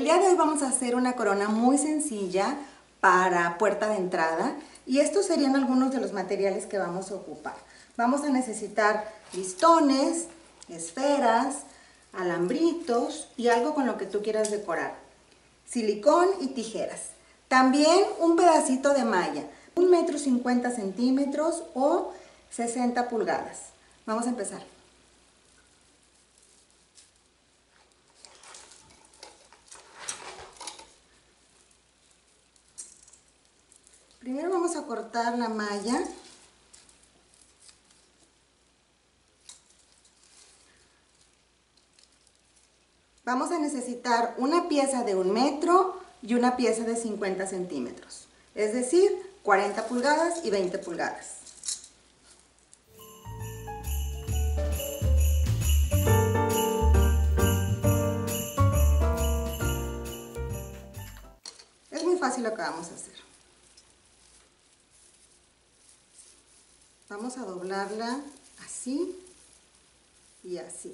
día de hoy vamos a hacer una corona muy sencilla para puerta de entrada y estos serían algunos de los materiales que vamos a ocupar. Vamos a necesitar listones, esferas, alambritos y algo con lo que tú quieras decorar. Silicón y tijeras. También un pedacito de malla, 1,50 m o 60 pulgadas. Vamos a empezar. Primero vamos a cortar la malla. Vamos a necesitar una pieza de 1 metro y una pieza de 50 centímetros, es decir, 40 pulgadas y 20 pulgadas. Es muy fácil lo que vamos a hacer. Vamos a doblarla así y así.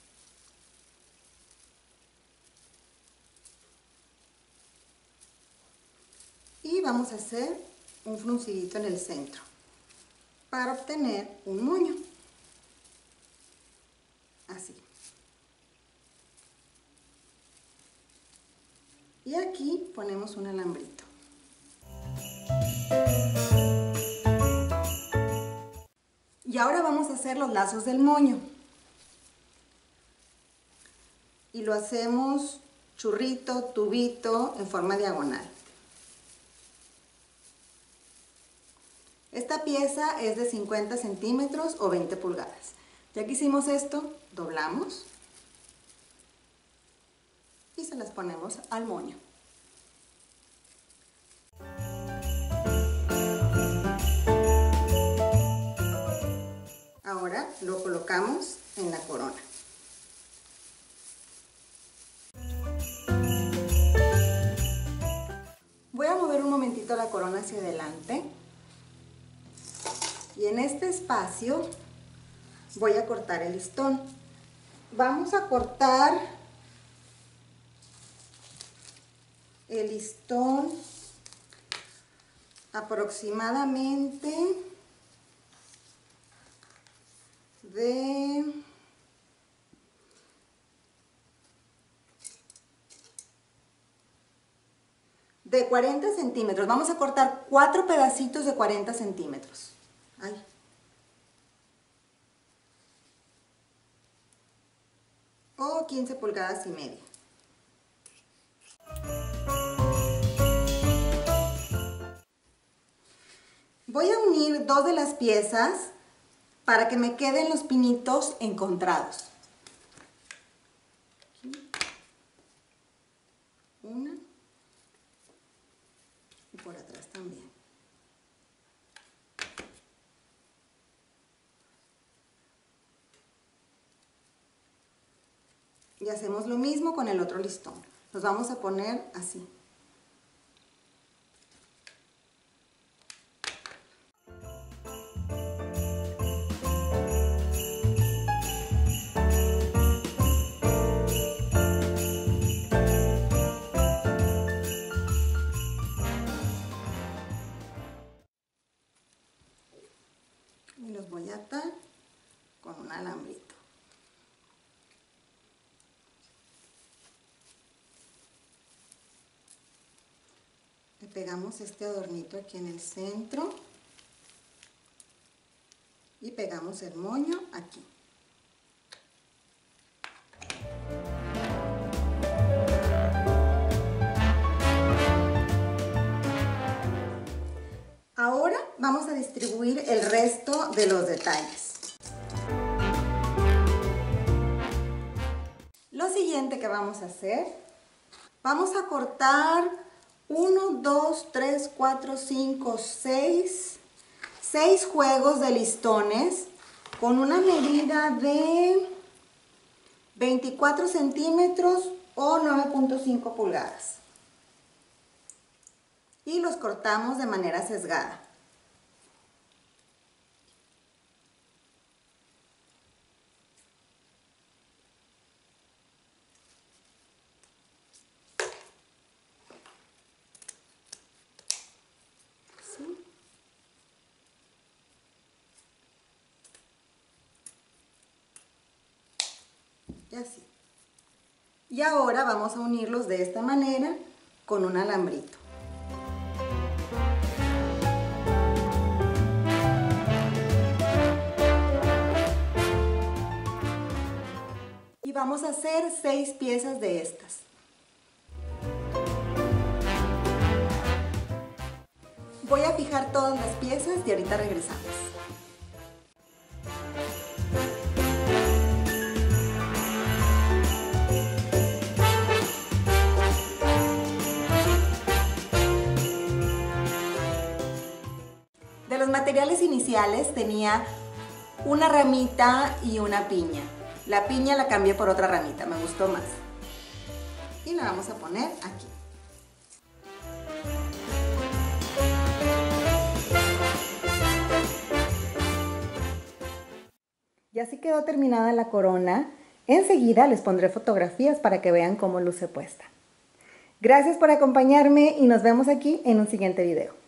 Y vamos a hacer un fruncidito en el centro para obtener un moño. Así. Y aquí ponemos un alambrito. Y ahora vamos a hacer los lazos del moño. Y lo hacemos churrito, tubito, en forma diagonal. Esta pieza es de 50 centímetros o 20 pulgadas. Ya que hicimos esto, doblamos y se las ponemos al moño. Ahora lo colocamos en la corona. Voy a mover un momentito la corona hacia adelante. Y en este espacio voy a cortar el listón. Vamos a cortar el listón aproximadamente de 40 centímetros. Vamos a cortar 4 pedacitos de 40 centímetros. Ay. O 15 pulgadas y media. Voy a unir 2 de las piezas para que me queden los pinitos encontrados. Una y por atrás también. Y hacemos lo mismo con el otro listón. Los vamos a poner así. Y los voy a atar con un alambrito. Le pegamos este adornito aquí en el centro y pegamos el moño aquí. Ahora vamos a distribuir el resto de los detalles. Lo siguiente que vamos a hacer, vamos a cortar 1, 2, 3, 4, 5, 6 juegos de listones con una medida de 24 centímetros o 9.5 pulgadas. Y los cortamos de manera sesgada. y así. Y ahora vamos a unirlos de esta manera con un alambrito. Y vamos a hacer 6 piezas de estas. Voy a fijar todas las piezas y ahorita regresamos. De los materiales iniciales tenía una ramita y una piña. La piña la cambié por otra ramita, me gustó más. Y la vamos a poner aquí. Y así quedó terminada la corona. Enseguida les pondré fotografías para que vean cómo luce puesta. Gracias por acompañarme y nos vemos aquí en un siguiente video.